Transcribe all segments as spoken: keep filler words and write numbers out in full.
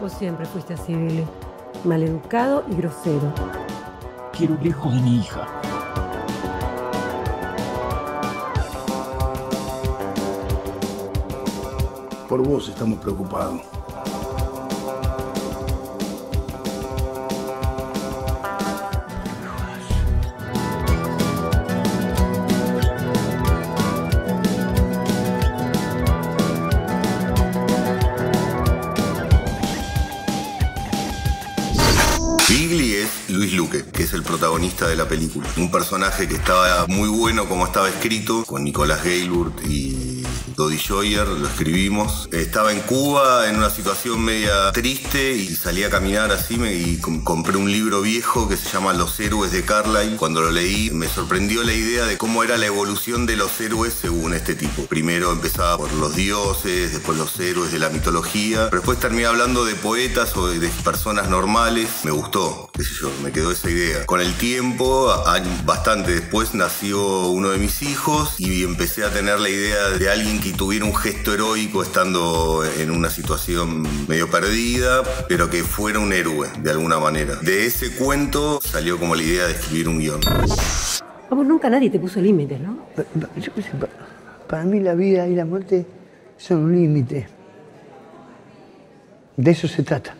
Vos siempre fuiste así, Billy. Maleducado y grosero. Quiero lejos de mi hija. Por vos estamos preocupados. Bigly es Luis Luque, que es el protagonista de la película. Un personaje que estaba muy bueno como estaba escrito, con Nicolás Gayburd y Dodi Joyer, lo escribimos. Estaba en Cuba en una situación media triste y salí a caminar así me, y com compré un libro viejo que se llama Los héroes de Carlyle. Cuando lo leí me sorprendió la idea de cómo era la evolución de los héroes según este tipo. Primero empezaba por los dioses, después los héroes de la mitología, pero después terminé hablando de poetas o de, de personas normales. Me gustó, qué sé yo, me quedó esa idea. Con el tiempo, bastante después, nació uno de mis hijos y empecé a tener la idea de alguien que tuviera un gesto heroico estando en una situación medio perdida, pero que fuera un héroe de alguna manera. De ese cuento salió como la idea de escribir un guión. A vos nunca nadie te puso límites, ¿no? Yo qué sé, para mí la vida y la muerte son un límite. De eso se trata.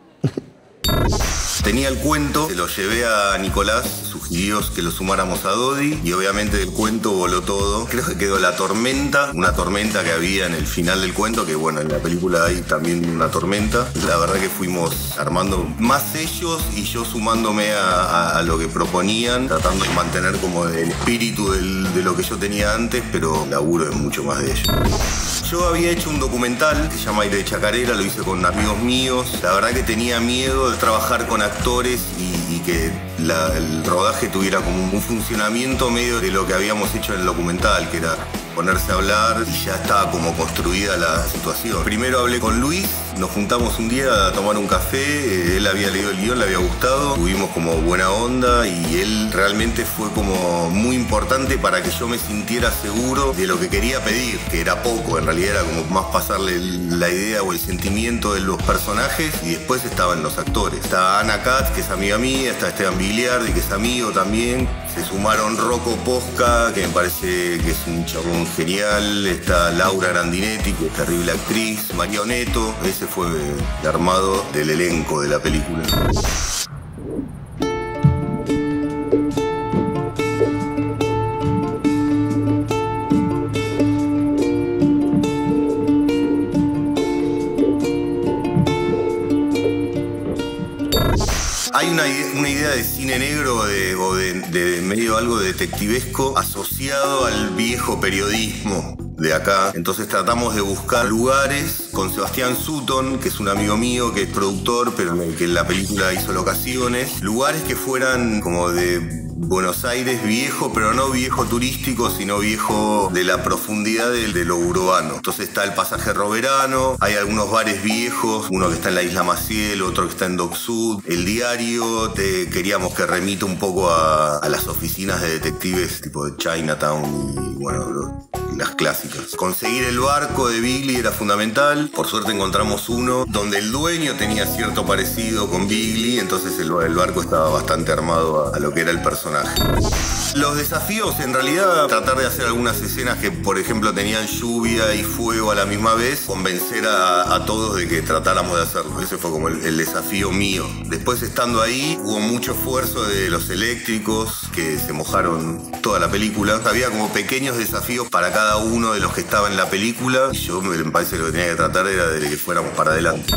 Tenía el cuento, se lo llevé a Nicolás, sugirió que lo sumáramos a Dodi y obviamente del cuento voló todo. Creo que quedó la tormenta, una tormenta que había en el final del cuento, que bueno, en la película hay también una tormenta. La verdad que fuimos armando más ellos y yo sumándome a, a, a lo que proponían, tratando de mantener como el espíritu del, de lo que yo tenía antes, pero laburo en mucho más de ello. Yo había hecho un documental que se llama Aire de Chacarera, lo hice con amigos míos. La verdad que tenía miedo de trabajar con actores y, y que la, el rodaje tuviera como un funcionamiento medio de lo que habíamos hecho en el documental, que era ponerse a hablar y ya estaba como construida la situación. Primero hablé con Luis, nos juntamos un día a tomar un café, él había leído el guión, le había gustado, tuvimos como buena onda y él realmente fue como muy importante para que yo me sintiera seguro de lo que quería pedir, que era poco, en realidad era como más pasarle la idea o el sentimiento de los personajes y después estaban los actores. Está Ana Katz, que es amiga mía, está Esteban Biliardi, que es amigo también. Se sumaron Rocco Posca, que me parece que es un chabón genial. Está Laura Grandinetti, que es terrible actriz. María Oneto. Ese fue el armado del elenco de la película. Hay una, una idea de cine negro de, o de, de medio algo detectivesco asociado al viejo periodismo de acá. Entonces tratamos de buscar lugares con Sebastián Sutton, que es un amigo mío, que es productor, pero que en la película hizo locaciones. Lugares que fueran como de Buenos Aires viejo, pero no viejo turístico, sino viejo de la profundidad de, de lo urbano. Entonces está el Pasaje Roverano, hay algunos bares viejos, uno que está en la Isla Maciel, otro que está en Dock Sud. El Diario, te, queríamos que remita un poco a, a las oficinas de detectives tipo de Chinatown y bueno, lo, las clásicas. Conseguir el barco de Bigly era fundamental. Por suerte encontramos uno donde el dueño tenía cierto parecido con Bigly, entonces el, el barco estaba bastante armado a, a lo que era el personaje. Los desafíos, en realidad, tratar de hacer algunas escenas que, por ejemplo, tenían lluvia y fuego a la misma vez, convencer a, a todos de que tratáramos de hacerlo. Ese fue como el, el desafío mío. Después, estando ahí, hubo mucho esfuerzo de los eléctricos, que se mojaron toda la película. Había como pequeños desafíos para cada uno de los que estaba en la película, y yo me parece que lo que tenía que tratar era de que fuéramos para adelante.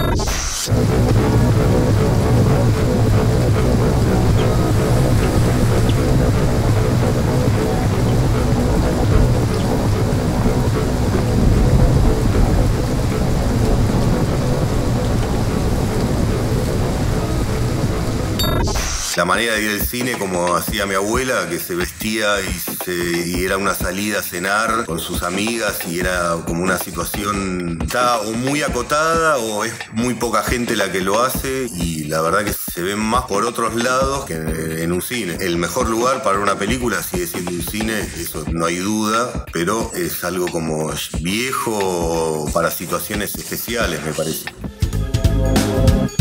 La manera de ir al cine como hacía mi abuela, que se vestía y, se, y era una salida a cenar con sus amigas y era como una situación está o muy acotada o es muy poca gente la que lo hace y la verdad que se ven más por otros lados que en, en un cine. El mejor lugar para una película sigue siendo un cine, eso no hay duda, pero es algo como viejo para situaciones especiales, me parece. Chao.